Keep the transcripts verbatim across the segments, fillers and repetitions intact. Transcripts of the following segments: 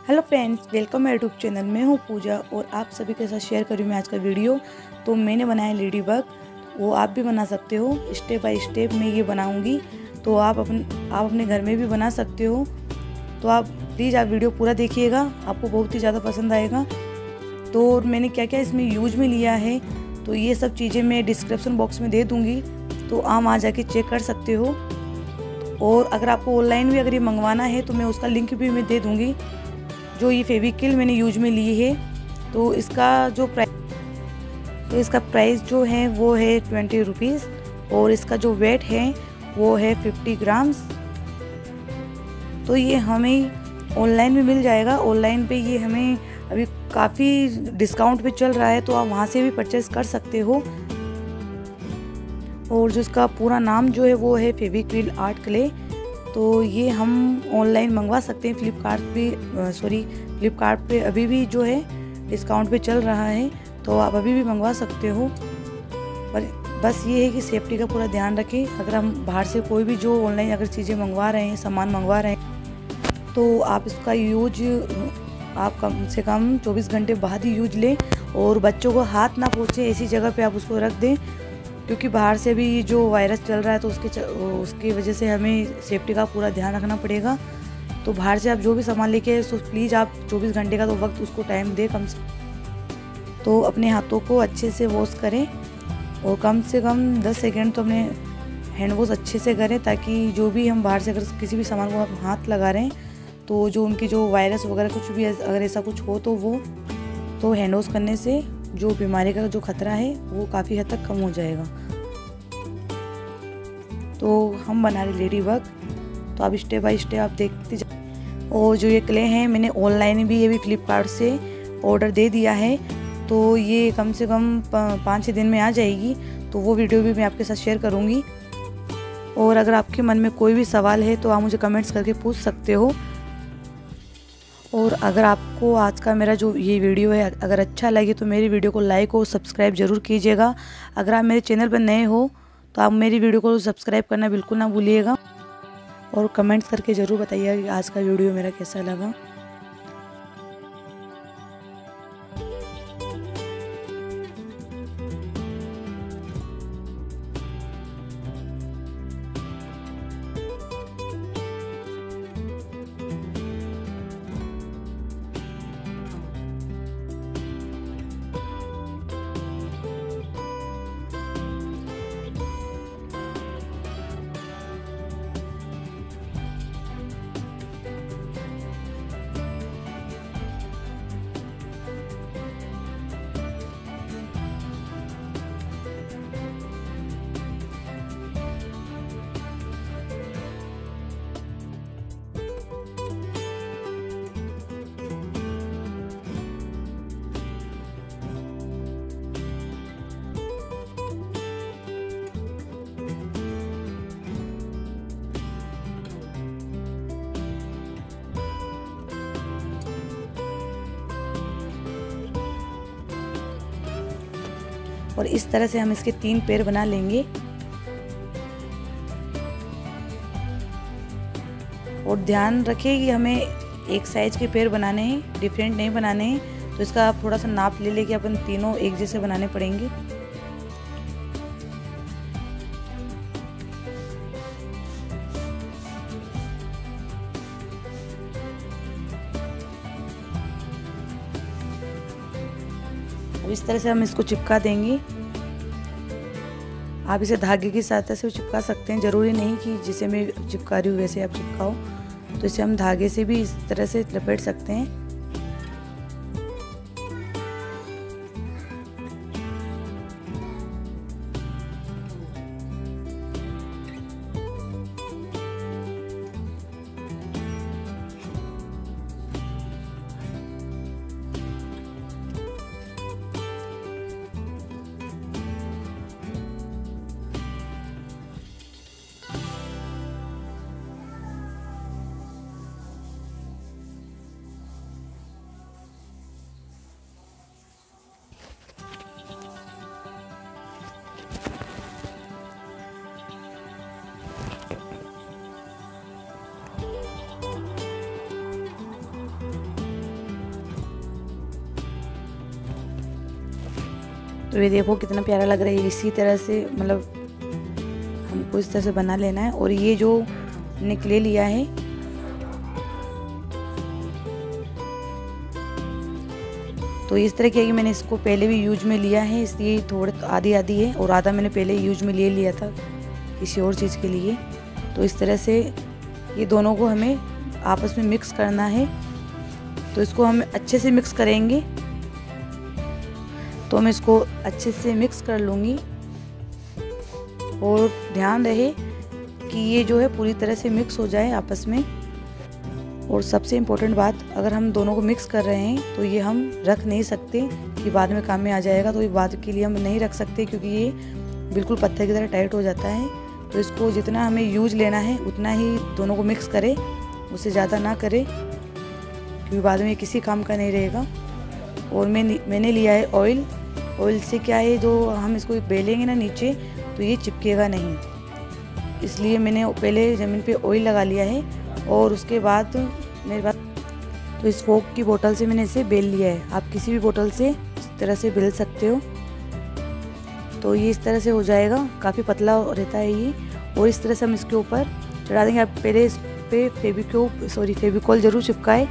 Hello friends, welcome my YouTube channel. मैं हूँ पूजा और आप सभी के साथ शेयर करूँ मैं आज का वीडियो। तो मैंने बनाया लेडी बग, वो आप भी बना सकते हो। स्टेप बाय स्टेप मैं ये बनाऊंगी, तो आप अपन आप अपने घर में भी बना सकते हो। तो आप प्लीज़ आप वीडियो पूरा देखिएगा, आपको बहुत ही ज़्यादा पसंद आएगा। तो मैंने क्या क्या इसमें यूज में लिया है, तो ये सब चीज़ें मैं डिस्क्रिप्शन बॉक्स में दे दूँगी, तो आप वहाँ जाके चेक कर सकते हो। और अगर आपको ऑनलाइन भी अगर ये मंगवाना है तो मैं उसका लिंक भी मैं दे दूँगी। जो ये फेविक्रिल मैंने यूज में ली है, तो इसका जो प्राइस तो इसका प्राइस जो है वो है ट्वेंटी रुपीज़ और इसका जो वेट है वो है फिफ्टी ग्राम्स। तो ये हमें ऑनलाइन में मिल जाएगा। ऑनलाइन पे ये हमें अभी काफ़ी डिस्काउंट पे चल रहा है, तो आप वहाँ से भी परचेज़ कर सकते हो। और जो इसका पूरा नाम जो है वो है फेविक्रिल आर्ट क्ले। तो ये हम ऑनलाइन मंगवा सकते हैं फ्लिपकार्ट पे, सॉरी फ्लिपकार्ट पे अभी भी जो है डिस्काउंट पे चल रहा है, तो आप अभी भी मंगवा सकते हो। पर बस ये है कि सेफ्टी का पूरा ध्यान रखें। अगर हम बाहर से कोई भी जो ऑनलाइन अगर चीज़ें मंगवा रहे हैं, सामान मंगवा रहे हैं, तो आप इसका यूज आप कम से कम चौबीस घंटे बाद ही यूज लें और बच्चों को हाथ ना पहुँचे ऐसी जगह पे आप उसको रख दें, क्योंकि बाहर से भी जो वायरस चल रहा है, तो उसके उसकी वजह से हमें सेफ्टी का पूरा ध्यान रखना पड़ेगा। तो बाहर से आप जो भी सामान लेके सो प्लीज़ आप चौबीस घंटे का तो वक्त उसको टाइम दें कम से। तो अपने हाथों को अच्छे से वॉश करें और कम से कम दस सेकेंड तो अपने हैंड वॉश अच्छे से करें, ताकि जो भी हम बाहर से अगर किसी भी सामान को आप हाथ लगा रहे हैं, तो जो उनकी जो वायरस वगैरह कुछ भी अगर ऐसा कुछ हो, तो वो तो हैंड वॉश करने से जो बीमारी का जो खतरा है वो काफ़ी हद तक कम हो जाएगा। तो हम बना रहे लेडी बग, तो आप स्टेप बाय स्टेप आप देखते जाओ। और जो ये क्ले हैं मैंने ऑनलाइन भी ये भी फ्लिपकार्ट से ऑर्डर दे दिया है, तो ये कम से कम पाँच छः दिन में आ जाएगी। तो वो वीडियो भी मैं आपके साथ शेयर करूँगी। और अगर आपके मन में कोई भी सवाल है तो आप मुझे कमेंट्स करके पूछ सकते हो। और अगर आपको आज का मेरा जो ये वीडियो है अगर अच्छा लगे तो मेरी वीडियो को लाइक और सब्सक्राइब ज़रूर कीजिएगा। अगर आप मेरे चैनल पर नए हो तो आप मेरी वीडियो को सब्सक्राइब करना बिल्कुल ना भूलिएगा। और कमेंट्स करके ज़रूर बताइएगा कि आज का वीडियो मेरा कैसा लगा। और इस तरह से हम इसके तीन पैर बना लेंगे। और ध्यान रखें कि हमें एक साइज के पैर बनाने हैं, डिफरेंट नहीं बनाने हैं। तो इसका आप थोड़ा सा नाप ले लेके अपन तीनों एक जैसे बनाने पड़ेंगे। अब इस तरह से हम इसको चिपका देंगे। आप इसे धागे की सहायता से चिपका सकते हैं, ज़रूरी नहीं कि जिसे मैं चिपका रही हूँ वैसे आप चिपकाओ। तो इसे हम धागे से भी इस तरह से लपेट सकते हैं। तो ये देखो कितना प्यारा लग रहा है। इसी तरह से मतलब हमको इस तरह से बना लेना है। और ये जो हमने क्ले लिया है तो इस तरह किया कि मैंने इसको पहले भी यूज में लिया है, इसलिए थोड़े आधी आधी है और आधा मैंने पहले यूज में ले लिया था किसी और चीज़ के लिए। तो इस तरह से ये दोनों को हमें आपस में मिक्स करना है। तो इसको हम अच्छे से मिक्स करेंगे। तो मैं इसको अच्छे से मिक्स कर लूँगी और ध्यान रहे कि ये जो है पूरी तरह से मिक्स हो जाए आपस में। और सबसे इम्पोर्टेंट बात, अगर हम दोनों को मिक्स कर रहे हैं तो ये हम रख नहीं सकते कि बाद में काम में आ जाएगा, तो ये बाद के लिए हम नहीं रख सकते क्योंकि ये बिल्कुल पत्थर की तरह टाइट हो जाता है। तो इसको जितना हमें यूज लेना है उतना ही दोनों को मिक्स करें, उससे ज़्यादा ना करें क्योंकि बाद में किसी काम का नहीं रहेगा। और मैं मैंने लिया है ऑयल। ऑयल से क्या है, जो हम इसको बेलेंगे ना नीचे तो ये चिपकेगा नहीं, इसलिए मैंने पहले ज़मीन पे ऑयल लगा लिया है। और उसके बाद मेरे पास तो इस फोक की बोतल से मैंने इसे बेल लिया है। आप किसी भी बोतल से इस तरह से बेल सकते हो। तो ये इस तरह से हो जाएगा, काफ़ी पतला रहता है ये। और इस तरह से हम इसके ऊपर चढ़ा देंगे। आप पहले इस पे फेविक्विक सॉरी फेविकॉल ज़रूर चिपकाए।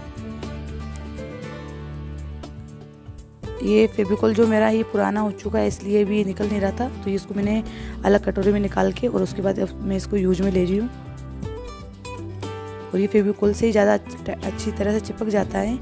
ये फेविकॉल जो मेरा ये पुराना हो चुका है इसलिए भी ये निकल नहीं रहा था, तो ये इसको मैंने अलग कटोरे में निकाल के और उसके बाद मैं इसको यूज में ले रही हूँ। और ये फेविकॉल से ही ज़्यादा अच्छी तरह से चिपक जाता है।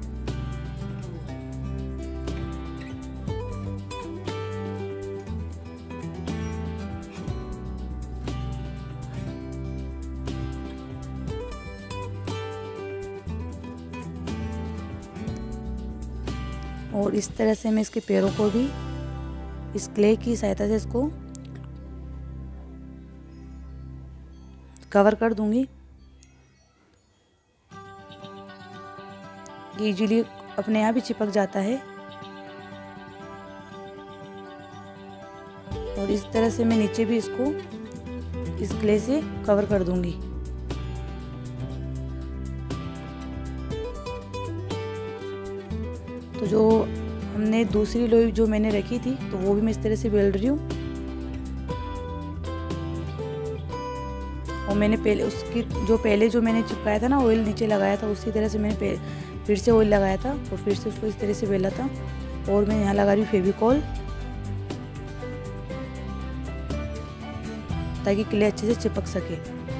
और इस तरह से मैं इसके पैरों को भी इस क्ले की सहायता से इसको कवर कर दूंगी। ये इजीली अपने आप ही चिपक जाता है। और इस तरह से मैं नीचे भी इसको इस क्ले से कवर कर दूंगी। तो जो हमने दूसरी लोई जो मैंने रखी थी तो वो भी मैं इस तरह से बेल रही हूँ। और मैंने पहले उसकी जो पहले जो मैंने चिपकाया था ना ऑयल नीचे लगाया था, उसी तरह से मैंने फिर से ऑयल लगाया था और फिर से उसको इस तरह से बेला था। और मैं यहाँ लगा रही हूँ फेविकॉल ताकि क्ले अच्छे से चिपक सके।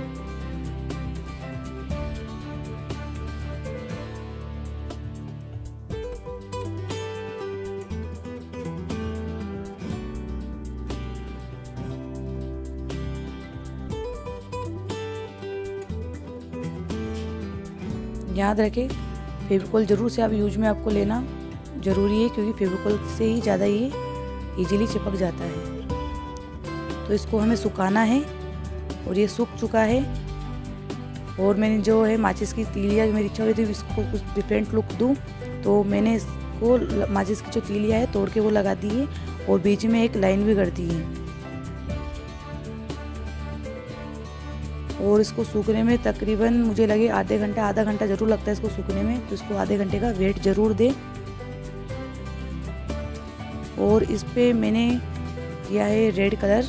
याद रखें फेविकॉल ज़रूर से आप यूज में आपको लेना ज़रूरी है क्योंकि फेविकॉल से ही ज़्यादा ये इजीली चिपक जाता है। तो इसको हमें सुखाना है और ये सूख चुका है। और मैंने जो है माचिस की तीलियाँ, मेरी इच्छा हुई थी इसको कुछ डिफरेंट लुक दूँ, तो मैंने इसको माचिस की जो तीलियाँ है तोड़ के वो लगा दी है और बीच में एक लाइन भी कर दी है। और इसको सूखने में तकरीबन मुझे लगे आधे घंटा आधा घंटा ज़रूर लगता है इसको सूखने में, तो इसको आधे घंटे का वेट ज़रूर दें। और इस पे मैंने किया है रेड कलर।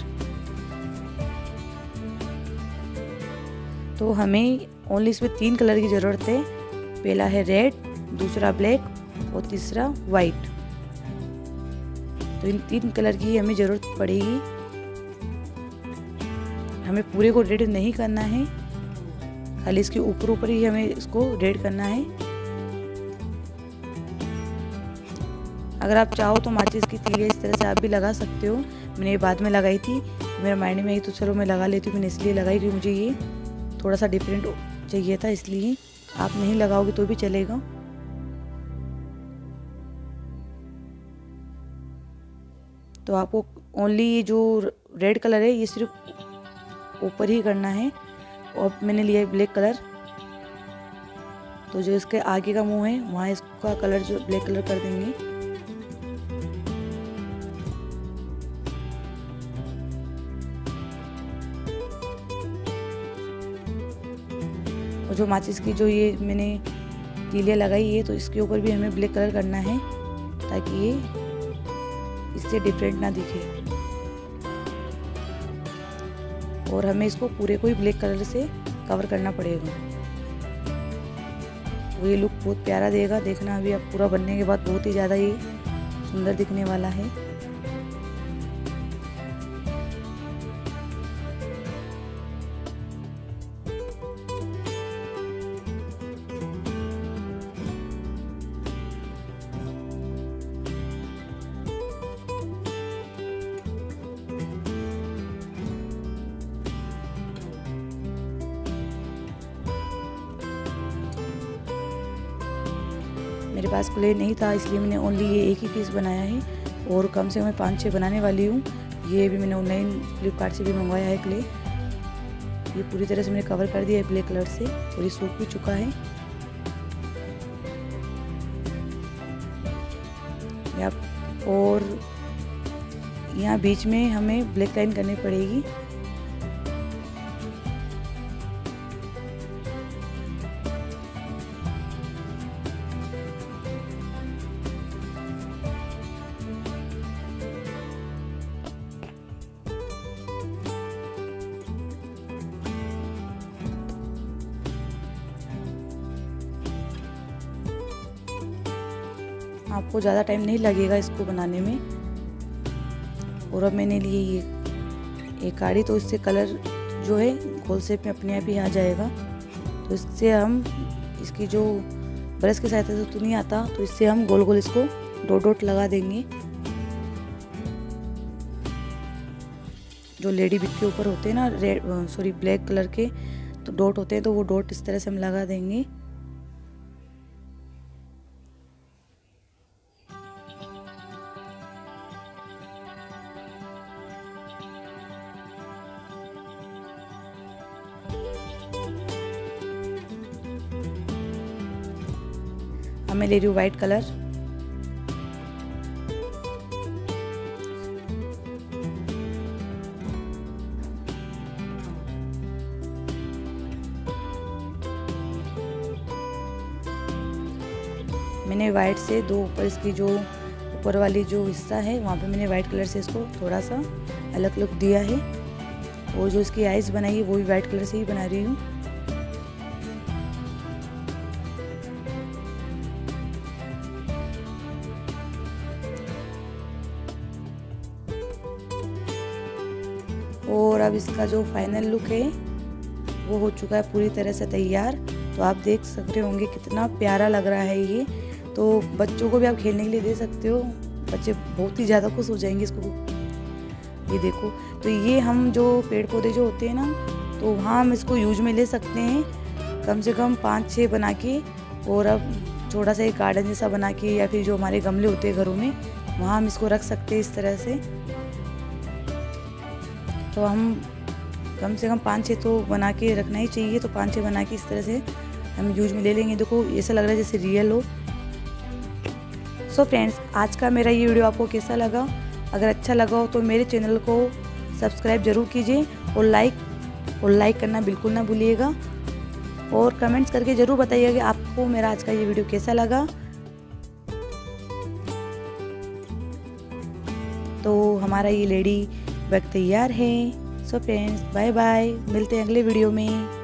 तो हमें ओनली इसमें तीन कलर की ज़रूरत है। पहला है रेड, दूसरा ब्लैक और तीसरा वाइट। तो इन तीन कलर की हमें ज़रूरत पड़ेगी। हमें पूरे को रेड नहीं करना है, खाली इसके ऊपर ऊपर ही हमें इसको रेड करना है। अगर आप चाहो तो माचिस की तीलियाँ इस तरह से आप भी लगा सकते हो। मैंने ये बाद में लगाई थी, मेरे माइंड में आई तो चलो मैं लगा लेती हूँ। मैंने इसलिए लगाई कि मुझे ये थोड़ा सा डिफरेंट चाहिए था, इसलिए। आप नहीं लगाओगे तो भी चलेगा। तो आपको ओनली ये जो रेड कलर है ये सिर्फ ऊपर ही करना है। और मैंने लिया है ब्लैक कलर, तो जो इसके आगे का मुंह है वहाँ इसका कलर जो ब्लैक कलर कर देंगे। और जो माचिस की जो ये मैंने तीलियाँ लगाई है तो इसके ऊपर भी हमें ब्लैक कलर करना है ताकि ये इससे डिफरेंट ना दिखे। और हमें इसको पूरे को ही ब्लैक कलर से कवर करना पड़ेगा। वो ये लुक बहुत प्यारा देगा। देखना अभी अब पूरा बनने के बाद बहुत ही ज़्यादा ये सुंदर दिखने वाला है। मेरे पास क्ले नहीं था, इसलिए मैंने ओनली ये एक ही पीस बनाया है और कम से कम मैं पाँच छः बनाने वाली हूँ। ये भी मैंने ऑनलाइन फ्लिपकार्ट से भी मंगवाया है क्ले। ये पूरी तरह से मैंने कवर कर दिया है ब्लैक कलर से और ये सूख भी चुका है। और यहाँ बीच में हमें ब्लैक लाइन करनी पड़ेगी। आपको ज़्यादा टाइम नहीं लगेगा इसको बनाने में। और अब मैंने लिए ये एक काड़ी, तो इससे कलर जो है गोल शेप में अपने आप ही आ जाएगा। तो इससे हम इसकी जो ब्रश की सहायता से तो नहीं आता, तो इससे हम गोल गोल इसको डॉट डॉट लगा देंगे। जो लेडी बिट के ऊपर होते हैं ना रेड सॉरी ब्लैक कलर के तो डॉट होते हैं, तो वो डॉट इस तरह से हम लगा देंगे। मैं ले रही हूँ वाइट कलर। मैंने वाइट से दो ऊपर इसकी जो ऊपर वाली जो हिस्सा है वहाँ पे मैंने वाइट कलर से इसको थोड़ा सा अलग लुक दिया है। और जो इसकी आइज बनाई है वो भी वाइट कलर से ही बना रही हूँ। और अब इसका जो फाइनल लुक है वो हो चुका है पूरी तरह से तैयार। तो आप देख सकते होंगे कितना प्यारा लग रहा है ये। तो बच्चों को भी आप खेलने के लिए दे सकते हो, बच्चे बहुत ही ज़्यादा खुश हो जाएंगे इसको। ये देखो, तो ये हम जो पेड़ पौधे जो होते हैं ना, तो वहाँ हम इसको यूज में ले सकते हैं कम से कम पाँच छः बना के। और अब छोटा सा एक गार्डन जैसा बना के, या फिर जो हमारे गमले होते हैं घरों में, वहाँ हम इसको रख सकते हैं इस तरह से। तो हम कम से कम पाँच छः तो बना के रखना ही चाहिए। तो पाँच छः बना के इस तरह से हम यूज में ले लेंगे। देखो ऐसा लग रहा है जैसे रियल हो। सो फ्रेंड्स, आज का मेरा ये वीडियो आपको कैसा लगा? अगर अच्छा लगा हो तो मेरे चैनल को सब्सक्राइब जरूर कीजिए और लाइक और लाइक करना बिल्कुल ना भूलिएगा। और कमेंट्स करके ज़रूर बताइएगा कि आपको मेरा आज का ये वीडियो कैसा लगा। तो हमारा ये लेडी बैग तैयार है। सो फ्रेंड्स, बाय बाय, मिलते हैं अगले वीडियो में।